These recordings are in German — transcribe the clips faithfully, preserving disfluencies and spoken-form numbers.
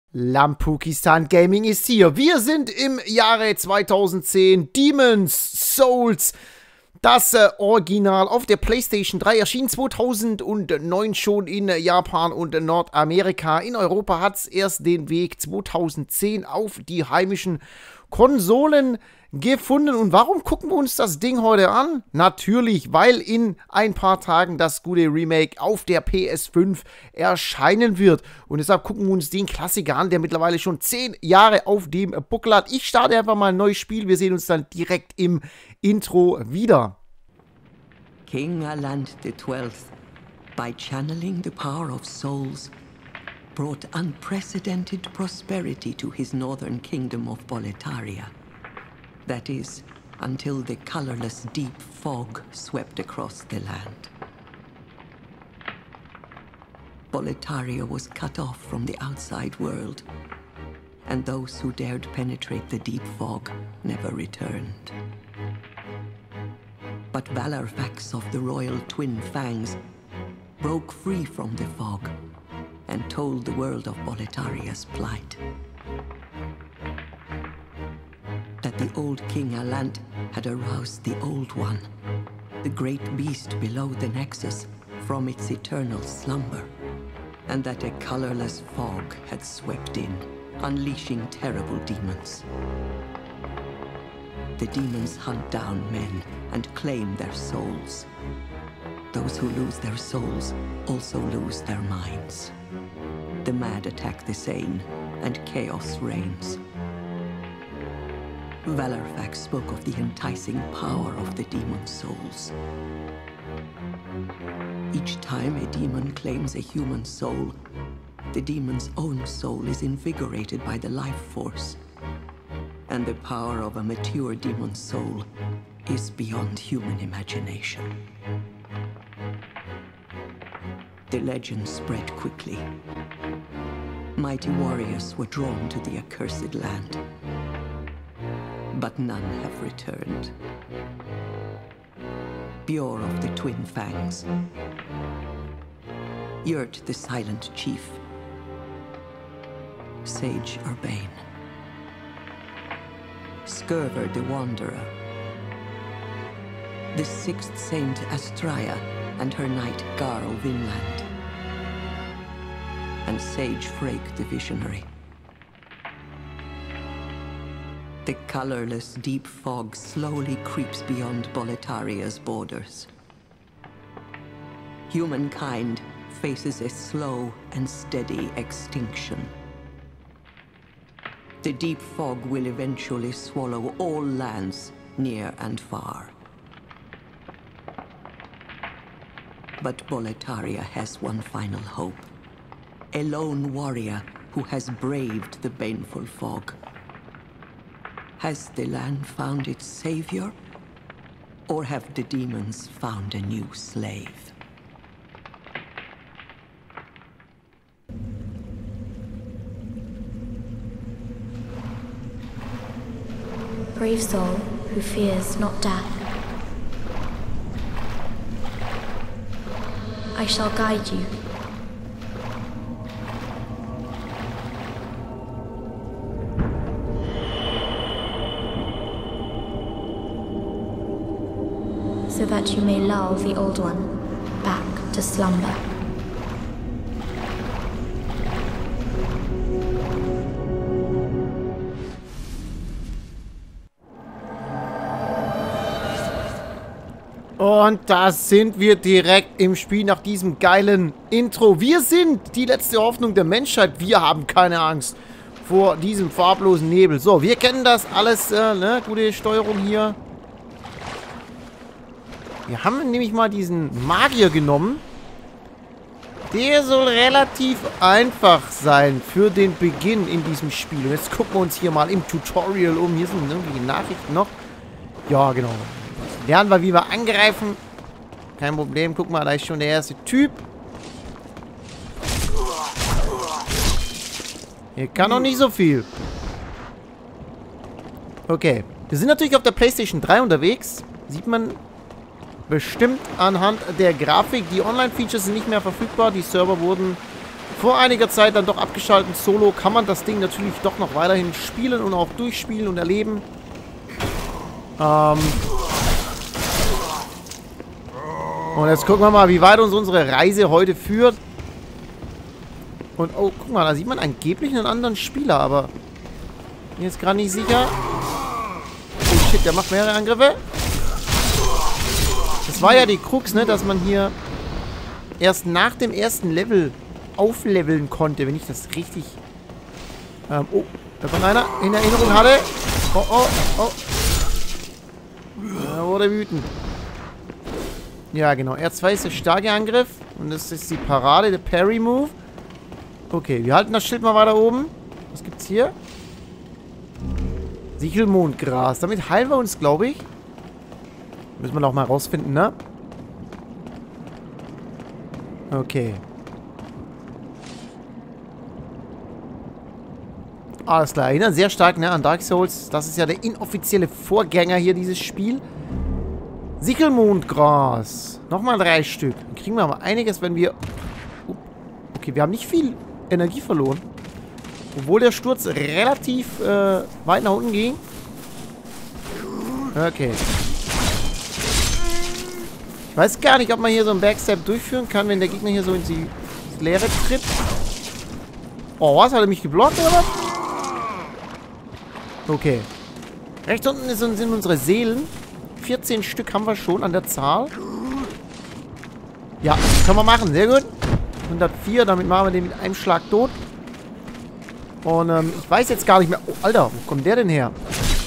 Lampukistan Gaming ist hier. Wir sind im Jahre zweitausendzehn. Demon's Souls, das äh, Original auf der PlayStation drei, erschien zweitausendneun schon in Japan und Nordamerika. In Europa hat es erst den Weg zweitausendzehn auf die heimischen Konsolen gefunden. Und warum gucken wir uns das Ding heute an? Natürlich, weil in ein paar Tagen das gute Remake auf der P S fünf erscheinen wird. Und deshalb gucken wir uns den Klassiker an, der mittlerweile schon zehn Jahre auf dem Buckel hat. Ich starte einfach mal ein neues Spiel. Wir sehen uns dann direkt im Intro wieder. King Allant the Twelfth, by channeling the power of souls, brought unprecedented prosperity to his northern kingdom of Boletaria. That is, until the colorless deep fog swept across the land. Boletaria was cut off from the outside world, and those who dared penetrate the deep fog never returned. But Valarfax of the royal Twin Fangs broke free from the fog and told the world of Boletaria's plight. That the old King Allant had aroused the Old One, the great beast below the Nexus, from its eternal slumber, and that a colorless fog had swept in, unleashing terrible demons. The demons hunt down men and claim their souls. Those who lose their souls also lose their minds. The mad attack the sane, and chaos reigns. Valarfax spoke of the enticing power of the demon's souls. Each time a demon claims a human soul, the demon's own soul is invigorated by the life force. And the power of a mature demon's soul is beyond human imagination. The legend spread quickly. Mighty warriors were drawn to the accursed land, but none have returned. Bjor of the Twin Fangs, Yurt the Silent Chief, Sage Urbane, Skurver the Wanderer, the Sixth Saint Astraea and her knight Garl Vinland, and Sage Frake the Visionary. The colorless deep fog slowly creeps beyond Boletaria's borders. Humankind faces a slow and steady extinction. The deep fog will eventually swallow all lands, near and far. But Boletaria has one final hope. A lone warrior who has braved the baneful fog. Has the land found its savior? Or have the demons found a new slave? Brave soul who fears not death. I shall guide you. So that you may lull the Old One back to slumber. Und da sind wir direkt im Spiel nach diesem geilen Intro. Wir sind die letzte Hoffnung der Menschheit. Wir haben keine Angst vor diesem farblosen Nebel. So, wir kennen das alles, äh, ne? Gute Steuerung hier. Wir haben nämlich mal diesen Magier genommen. Der soll relativ einfach sein für den Beginn in diesem Spiel. Und jetzt gucken wir uns hier mal im Tutorial um. Hier sind irgendwie Nachrichten noch. Ja, genau. Lernen wir, wie wir angreifen. Kein Problem. Guck mal, da ist schon der erste Typ. Hier kann noch nicht so viel. Okay. Wir sind natürlich auf der PlayStation drei unterwegs. Sieht man bestimmt anhand der Grafik. Die Online-Features sind nicht mehr verfügbar. Die Server wurden vor einiger Zeit dann doch abgeschaltet. Solo kann man das Ding natürlich doch noch weiterhin spielen und auch durchspielen und erleben. Ähm und jetzt gucken wir mal, wie weit uns unsere Reise heute führt. Und oh, guck mal, da sieht man angeblich einen anderen Spieler, aber bin jetzt gerade nicht sicher. Oh shit, der macht mehrere Angriffe. Das war ja die Krux, ne, dass man hier erst nach dem ersten Level aufleveln konnte, wenn ich das richtig... Ähm, oh, da kommt einer in Erinnerung hatte. Oh, oh, oh. Da wurde wütend. Ja, genau. R zwei ist der starke Angriff. Und das ist die Parade, der Parry-Move. Okay, wir halten das Schild mal weiter oben. Was gibt's hier? Sichelmondgras. Damit heilen wir uns, glaube ich. Müssen wir noch mal rausfinden, ne? Okay. Alles klar. Erinnern sehr stark, ne, an Dark Souls. Das ist ja der inoffizielle Vorgänger hier, dieses Spiel. Sichelmondgras. Nochmal drei Stück. Dann kriegen wir aber einiges, wenn wir... Okay, wir haben nicht viel Energie verloren. Obwohl der Sturz relativ äh, weit nach unten ging. Okay. Ich weiß gar nicht, ob man hier so einen Backstep durchführen kann, wenn der Gegner hier so in die Leere tritt. Oh, was? Hat er mich geblockt oder was? Okay. Rechts unten sind unsere Seelen. vierzehn Stück haben wir schon an der Zahl. Ja, können wir machen. Sehr gut. hundertvier, damit machen wir den mit einem Schlag tot. Und ähm, ich weiß jetzt gar nicht mehr... Oh, Alter, wo kommt der denn her?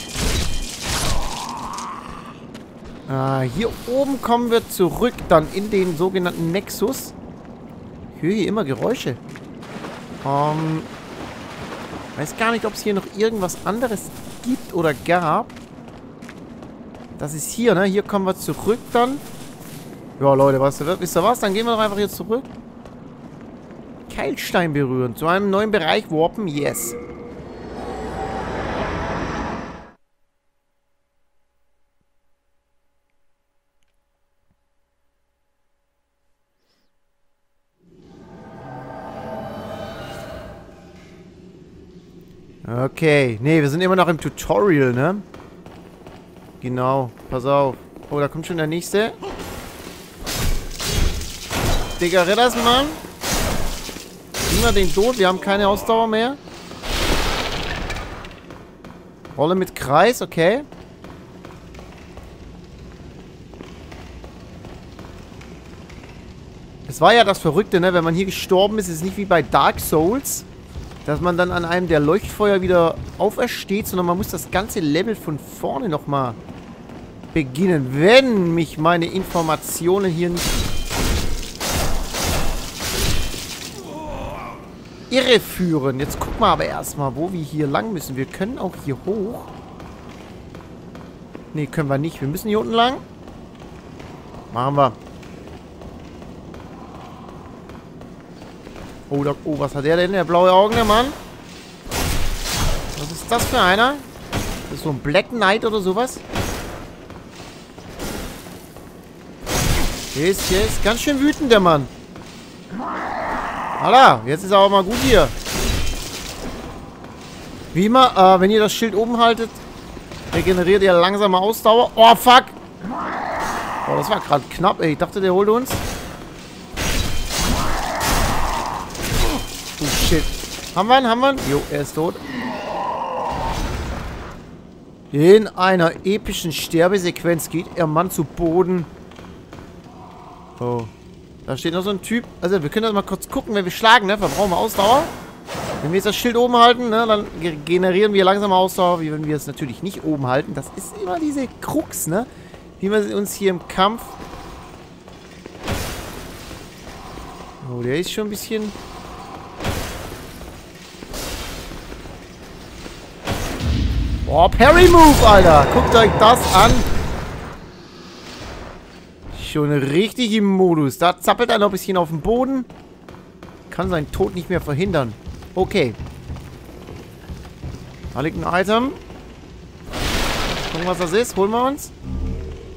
Äh, hier oben kommen wir zurück dann in den sogenannten Nexus. Ich höre hier immer Geräusche. Ähm... Weiß gar nicht, ob es hier noch irgendwas anderes gibt oder gab. Das ist hier, ne? Hier kommen wir zurück dann. Ja, Leute, was, wisst ihr was? Dann gehen wir doch einfach hier zurück. Keilstein berühren. Zu einem neuen Bereich warpen. Yes. Okay. Ne, wir sind immer noch im Tutorial, ne? Genau. Pass auf. Oh, da kommt schon der nächste. Digga, Ritters, Mann. Kriegen wir den tot? Wir haben keine Ausdauer mehr. Rolle mit Kreis, okay. Es war ja das Verrückte, ne? Wenn man hier gestorben ist, ist es nicht wie bei Dark Souls, dass man dann an einem der Leuchtfeuer wieder aufersteht, sondern man muss das ganze Level von vorne nochmal beginnen, wenn mich meine Informationen hier nicht irreführen. Jetzt gucken wir aber erstmal, wo wir hier lang müssen. Wir können auch hier hoch. Ne, können wir nicht. Wir müssen hier unten lang. Machen wir. Oh, da, oh, was hat der denn? Der blaue Augen, der Mann. Was ist das für einer? Das ist so ein Black Knight oder sowas. Der ist, der ist ganz schön wütend, der Mann. Alter, jetzt ist er auch mal gut hier. Wie immer, äh, wenn ihr das Schild oben haltet, regeneriert ihr langsame Ausdauer. Oh, fuck. Oh, das war gerade knapp, ey. Ich dachte, der holt uns. Oh, shit. Haben wir ihn? Haben wir ihn? Jo, er ist tot. In einer epischen Sterbesequenz geht ihr Mann zu Boden. Oh. Da steht noch so ein Typ. Also, wir können das mal kurz gucken, wenn wir schlagen, ne? Verbrauchen wir Ausdauer. Wenn wir jetzt das Schild oben halten, ne? Dann generieren wir langsam Ausdauer, wie wenn wir es natürlich nicht oben halten. Das ist immer diese Krux, ne? Wie wir uns hier im Kampf... Oh, der ist schon ein bisschen... Boah, Parry-Move, Alter! Guckt euch das an! Schon richtig im Modus. Da zappelt er noch ein bisschen auf dem Boden. Kann seinen Tod nicht mehr verhindern. Okay. Da liegt ein Item. Gucken, was das ist. Holen wir uns.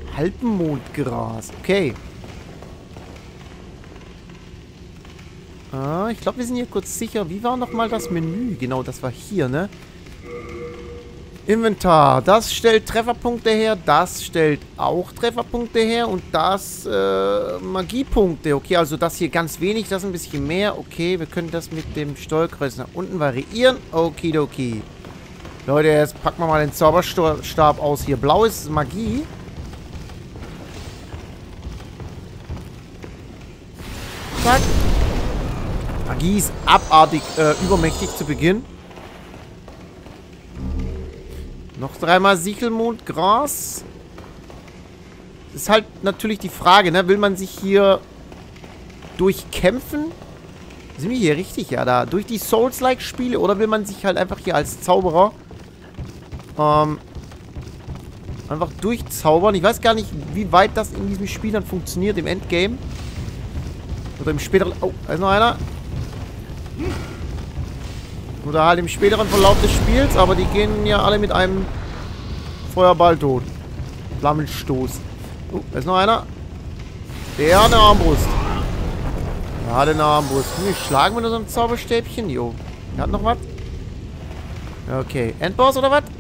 Halbmondgras. Okay. Ah, ich glaube, wir sind hier kurz sicher. Wie war nochmal das Menü? Genau, das war hier, ne? Inventar. Das stellt Trefferpunkte her. Das stellt auch Trefferpunkte her. Und das äh, Magiepunkte. Okay, also das hier ganz wenig. Das ein bisschen mehr. Okay, wir können das mit dem Steuerkreuz nach unten variieren. Okidoki. Leute, jetzt packen wir mal den Zauberstab aus. Hier blau ist Magie. Zack. Magie ist abartig äh, übermächtig zu Beginn. Noch dreimal Sichelmond, Gras. Das ist halt natürlich die Frage, ne? Will man sich hier durchkämpfen? Sind wir hier richtig? Ja, da. Durch die Souls-like-Spiele? Oder will man sich halt einfach hier als Zauberer ähm, einfach durchzaubern? Ich weiß gar nicht, wie weit das in diesem Spiel dann funktioniert, im Endgame. Oder im späteren... Oh, da ist noch einer. Oder halt im späteren Verlauf des Spiels, aber die gehen ja alle mit einem Feuerball tot. Flammenstoß. Oh, da ist noch einer. Der hat eine Armbrust. Der hat eine Armbrust. Wir schlagen mit unserem Zauberstäbchen. Jo. Der hat noch was. Okay. Endboss oder was?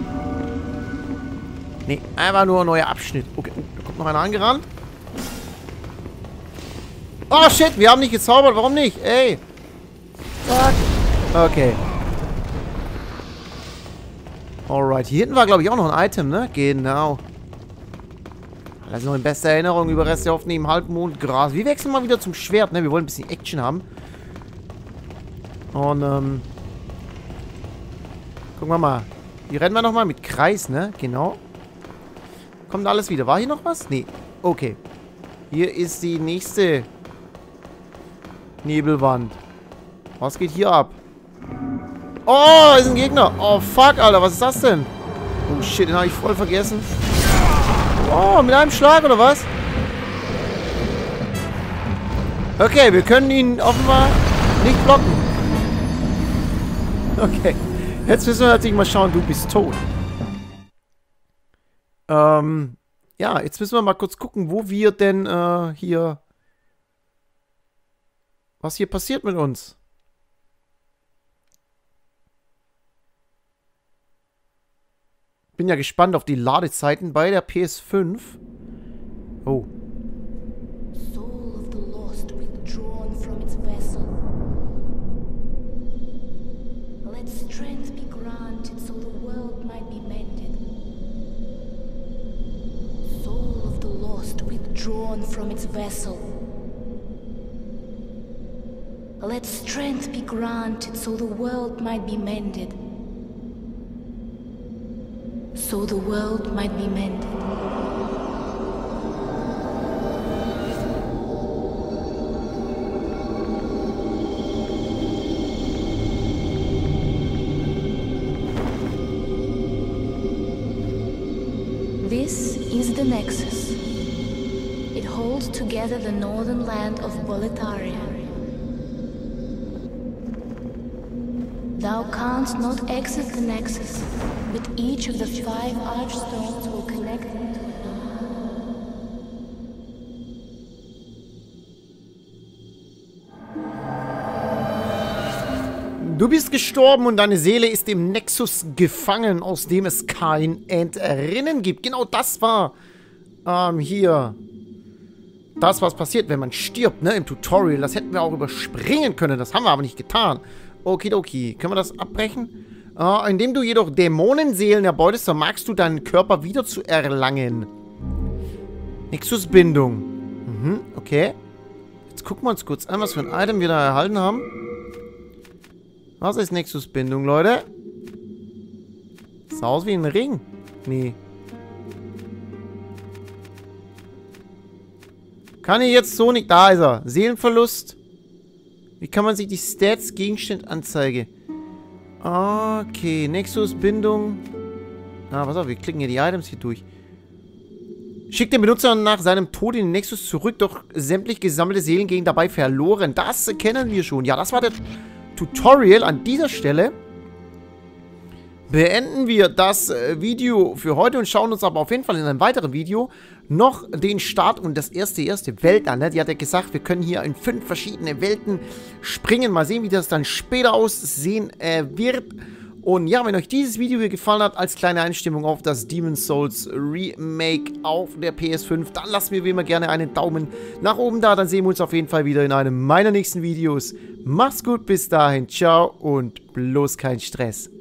Nee, einfach nur ein neuer Abschnitt. Okay, oh, da kommt noch einer angerannt. Oh shit, wir haben nicht gezaubert. Warum nicht? Ey. Zack. Okay. Alright. Hier hinten war, glaube ich, auch noch ein Item, ne? Genau. Das ist noch in bester Erinnerung. Überreste auf neben Halbmond, Gras. Wir wechseln mal wieder zum Schwert, ne? Wir wollen ein bisschen Action haben. Und, ähm... gucken wir mal. Hier rennen wir nochmal mit Kreis, ne? Genau. Kommt alles wieder. War hier noch was? Nee. Okay. Hier ist die nächste Nebelwand. Was geht hier ab? Oh, ist ein Gegner. Oh, fuck, Alter. Was ist das denn? Oh, shit. Den habe ich voll vergessen. Oh, mit einem Schlag, oder was? Okay, wir können ihn offenbar nicht blocken. Okay. Jetzt müssen wir natürlich mal schauen. Du bist tot. Ähm, ja, jetzt müssen wir mal kurz gucken, wo wir denn äh, hier... was hier passiert mit uns. Bin ja gespannt auf die Ladezeiten bei der P S fünf. Oh. Soul of the lost withdrawn from its vessel. Let strength be granted so the world might be mended. Soul of the lost withdrawn from its vessel. Let strength be granted so the world might be mended. So the world might be mended. This is the Nexus. It holds together the northern land of Boletaria. Thou canst not exit the Nexus, but each of the five archstones will connect them to another. Du bist gestorben und deine Seele ist im Nexus gefangen, aus dem es kein Entrinnen gibt. Genau das war ähm, hier das, was passiert, wenn man stirbt, ne, im Tutorial. Das hätten wir auch überspringen können, das haben wir aber nicht getan. Okidoki. Können wir das abbrechen? Äh, indem du jedoch Dämonenseelen erbeutest, vermagst du deinen Körper wieder zu erlangen. Nexusbindung. Mhm, okay. Jetzt gucken wir uns kurz an, was für ein Item wir da erhalten haben. Was ist Nexusbindung, Leute? Sah aus wie ein Ring. Nee. Kann ich jetzt so nicht... Da ist er. Seelenverlust. Wie kann man sich die Stats Gegenstand anzeige? Okay, Nexus-Bindung. Ah, pass auf, wir klicken hier die Items hier durch. Schickt den Benutzer nach seinem Tod in den Nexus zurück, doch sämtlich gesammelte Seelen gehen dabei verloren. Das kennen wir schon. Ja, das war der Tutorial an dieser Stelle. beenden wir das äh, Video für heute und schauen uns aber auf jeden Fall in einem weiteren Video noch den Start und das erste, erste Welt an. Ne? Die hat ja gesagt, wir können hier in fünf verschiedene Welten springen. Mal sehen, wie das dann später aussehen äh, wird. Und ja, wenn euch dieses Video hier gefallen hat, als kleine Einstimmung auf das Demon's Souls Remake auf der P S fünf, dann lasst mir wie immer gerne einen Daumen nach oben da. Dann sehen wir uns auf jeden Fall wieder in einem meiner nächsten Videos. Macht's gut, bis dahin, ciao und bloß kein Stress.